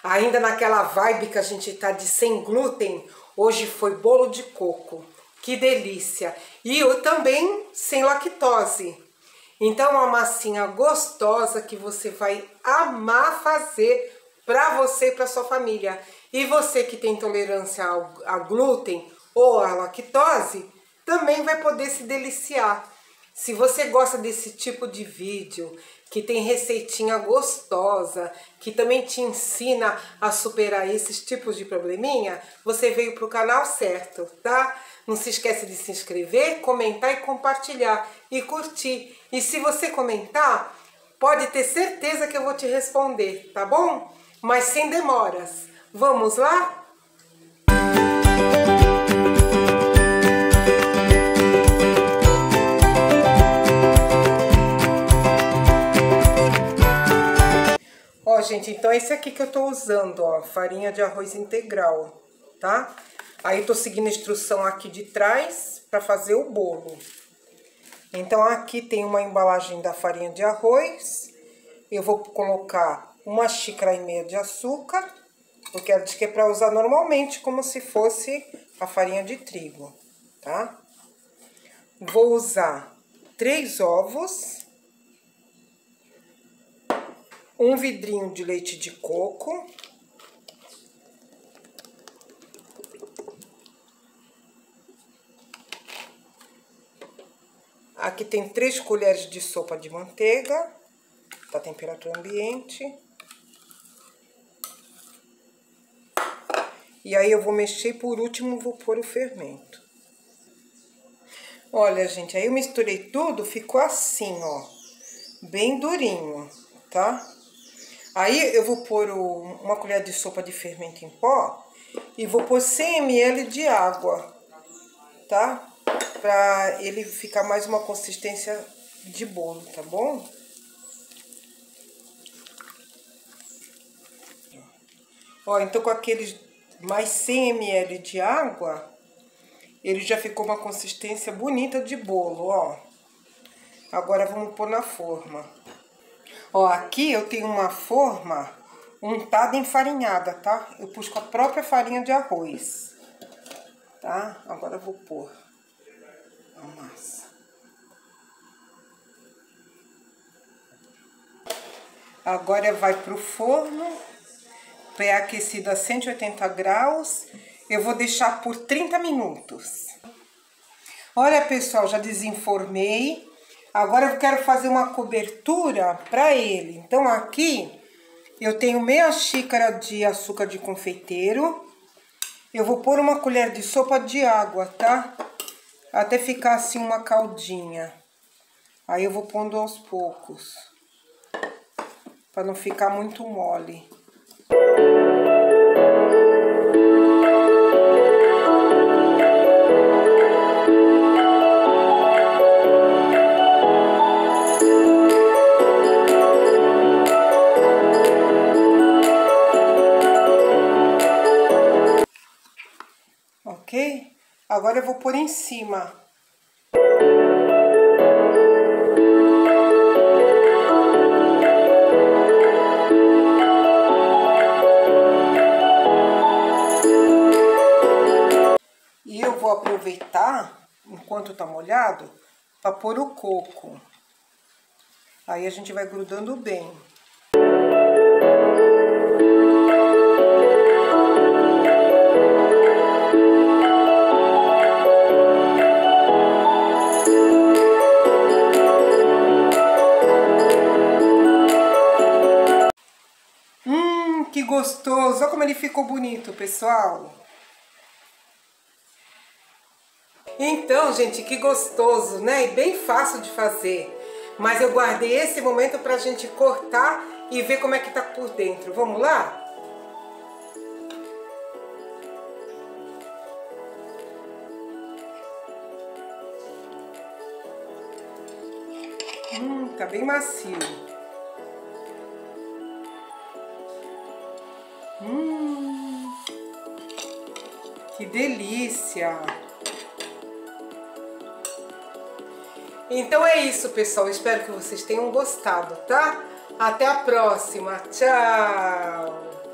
Ainda naquela vibe que a gente tá de sem glúten, hoje foi bolo de coco. Que delícia! E eu também sem lactose. Então, uma massinha gostosa que você vai amar fazer para você e para sua família. E você que tem intolerância a glúten ou a lactose, também vai poder se deliciar. Se você gosta desse tipo de vídeo, que tem receitinha gostosa, que também te ensina a superar esses tipos de probleminha, você veio para o canal certo, tá? Não se esquece de se inscrever, comentar e compartilhar e curtir. E se você comentar, pode ter certeza que eu vou te responder, tá bom? Mas sem demoras. Vamos lá? Ó, gente, então esse aqui que eu tô usando, ó, farinha de arroz integral, tá? Aí eu tô seguindo a instrução aqui de trás para fazer o bolo. Então aqui tem uma embalagem da farinha de arroz. Eu vou colocar 1,5 xícaras de açúcar, porque ela diz que é para usar normalmente como se fosse a farinha de trigo, tá? Vou usar 3 ovos, um vidrinho de leite de coco, aqui tem 3 colheres de sopa de manteiga, tá, temperatura ambiente. E aí eu vou mexer e por último vou pôr o fermento. Olha, gente, aí eu misturei tudo, ficou assim, ó, bem durinho, tá? Aí eu vou pôr uma colher de sopa de fermento em pó e vou pôr 100 ml de água, tá? Pra ele ficar mais uma consistência de bolo, tá bom? Ó, então com aqueles mais 100 ml de água, ele já ficou uma consistência bonita de bolo, ó. Agora vamos pôr na forma. Ó, aqui eu tenho uma forma untada enfarinhada, tá? Eu pus com a própria farinha de arroz, tá? Agora eu vou pôr a massa. Agora vai pro forno, pré-aquecido a 180 graus. Eu vou deixar por 30 minutos. Olha, pessoal, já desenformei. Agora eu quero fazer uma cobertura para ele. Então aqui eu tenho meia xícara de açúcar de confeiteiro. Eu vou pôr uma colher de sopa de água, tá? Até ficar assim uma caldinha. Aí eu vou pondo aos poucos, para não ficar muito mole. Ok? Agora eu vou pôr em cima. E eu vou aproveitar, enquanto tá molhado, para pôr o coco. Aí a gente vai grudando bem. Que gostoso! Olha como ele ficou bonito, pessoal! Então, gente, que gostoso, né? E bem fácil de fazer. Mas eu guardei esse momento pra gente cortar e ver como é que tá por dentro. Vamos lá? Tá bem macio. Que delícia! Então é isso, pessoal. Espero que vocês tenham gostado, tá? Até a próxima. Tchau!